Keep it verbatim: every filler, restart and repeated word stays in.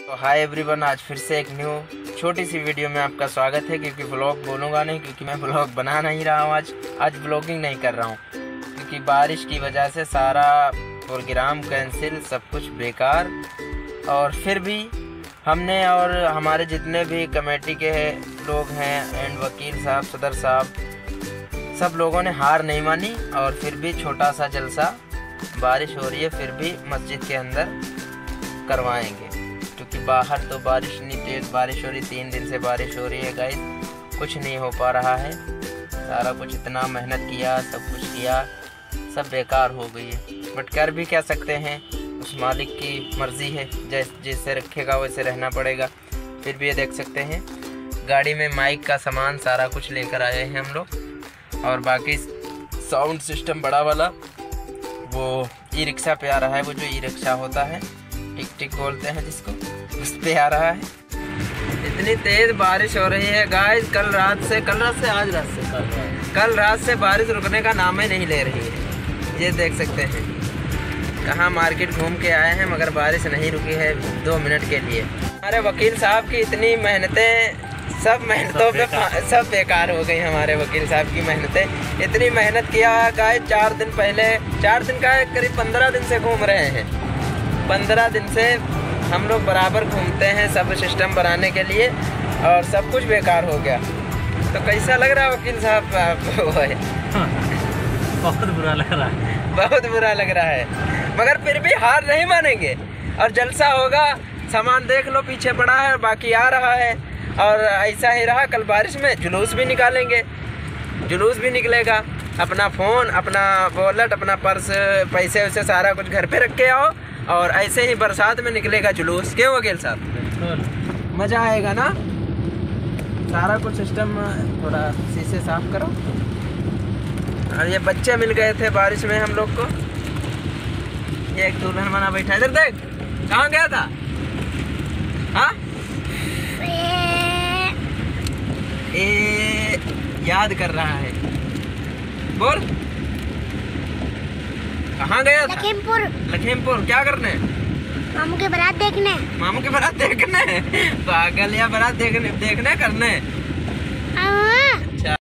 तो hi everyone, आज फिर से एक न्यू छोटी सी वीडियो में आपका स्वागत है। क्योंकि व्लॉग बोलूँगा नहीं, क्योंकि मैं व्लॉग बना नहीं रहा हूँ। आज आज व्लॉगिंग नहीं कर रहा हूँ क्योंकि बारिश की वजह से सारा प्रोग्राम कैंसिल, सब कुछ बेकार। और फिर भी हमने और हमारे जितने भी कमेटी के लोग हैं एंड वकील साहब, सदर साहब, सब लोगों ने हार नहीं मानी और फिर भी छोटा सा जलसा, बारिश हो रही है फिर भी मस्जिद के अंदर करवाएंगे। क्योंकि बाहर तो बारिश नहीं, तेज बारिश हो रही, तीन दिन से बारिश हो रही है गाइस, कुछ नहीं हो पा रहा है। सारा कुछ इतना मेहनत किया, सब कुछ किया, सब बेकार हो गई है। बट कर भी क्या सकते हैं, उस मालिक की मर्ज़ी है, जैसे जैसे रखेगा वैसे रहना पड़ेगा। फिर भी ये देख सकते हैं गाड़ी में माइक का सामान सारा कुछ लेकर आए हैं हम लोग। और बाकी साउंड सिस्टम बड़ा वाला वो ई रिक्शा पे आ रहा है, वो जो ई रिक्शा होता है, टिक टिक बोलते हैं जिसको, उस पे आ रहा है। इतनी तेज़ बारिश हो रही है गाइस, कल रात से कल रात से आज रात से कल रात कल रात से बारिश रुकने का नाम ही नहीं ले रही है। ये देख सकते हैं कहाँ मार्केट घूम के आए हैं मगर बारिश नहीं रुकी है दो मिनट के लिए। हमारे वकील साहब की इतनी मेहनतें, सब मेहनतों पे सब बेकार हो गई। हमारे वकील साहब की मेहनतें, इतनी मेहनत किया गाइस, चार दिन पहले, चार दिन का करीब पंद्रह दिन से घूम रहे हैं। पंद्रह दिन से हम लोग बराबर घूमते हैं सब सिस्टम बनाने के लिए और सब कुछ बेकार हो गया। तो कैसा लग रहा है वकील साहब आपको? बहुत बुरा लग रहा है, बहुत बुरा लग रहा है, मगर फिर भी हार नहीं मानेंगे और जलसा होगा। सामान देख लो पीछे पड़ा है, बाकी आ रहा है। और ऐसा ही रहा, कल बारिश में जुलूस भी निकालेंगे, जुलूस भी निकलेगा। अपना फ़ोन, अपना वॉलेट, अपना पर्स, पैसे वैसे सारा कुछ घर पे रख के आओ और ऐसे ही बरसात में निकलेगा जुलूस। क्यों वकील साहब, मज़ा आएगा ना? सारा कुछ सिस्टम, थोड़ा शीशे साफ करो। और ये बच्चे मिल गए थे बारिश में हम लोग को। ये एक दुल्हन बना बैठा है, इधर देख, कहाँ गया था? हाँ, ए, याद कर रहा है, बोल कहाँ गया था? लखीमपुर। लखीमपुर क्या करने? मामू के बारात देखने। मामू के बारात देखने? पागल, या बारात देखने देखने करने? आ,